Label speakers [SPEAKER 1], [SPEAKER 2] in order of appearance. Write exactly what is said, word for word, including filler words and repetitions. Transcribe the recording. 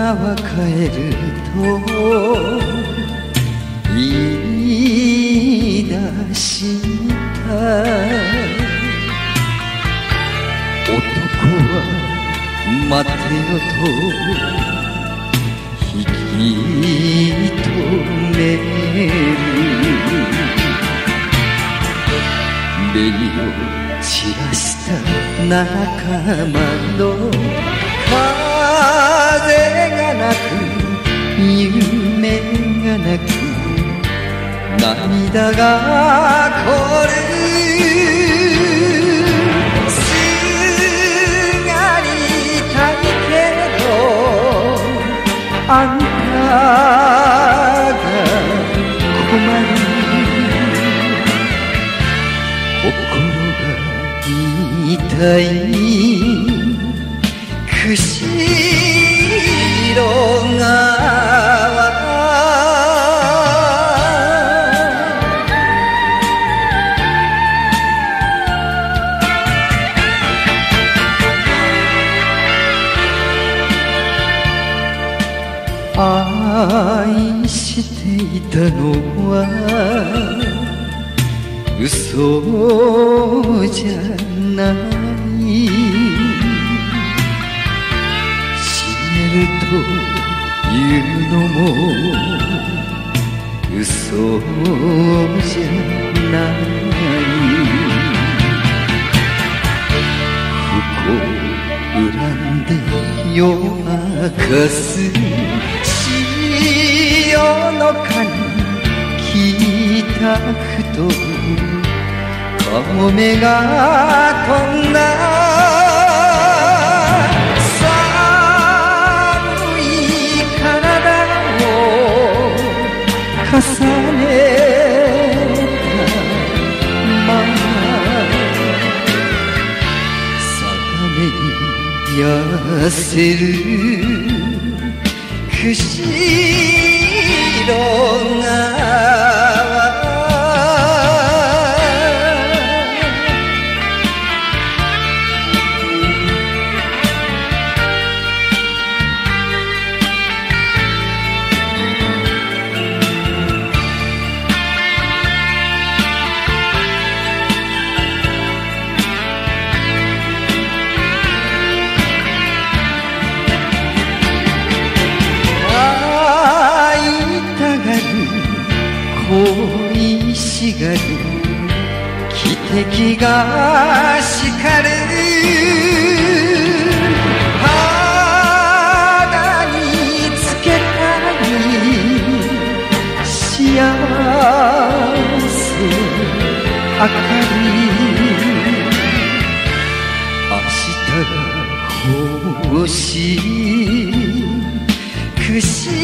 [SPEAKER 1] は帰ると言い出した男は待てよと引き止める紅を散らした仲間の風がなく夢がなく涙がこるすがりたいけどあんたが困る心が痛い釧路川愛していたのは嘘じゃない死ねるというのも嘘じゃない不幸恨んで夜明かす潮の影北ふとカモメが飛んだ寒い体を重ねたまま定めに痩せる釧路川恋しがる汽笛が叱る肌につけたい幸せ明かり明日が欲しい釧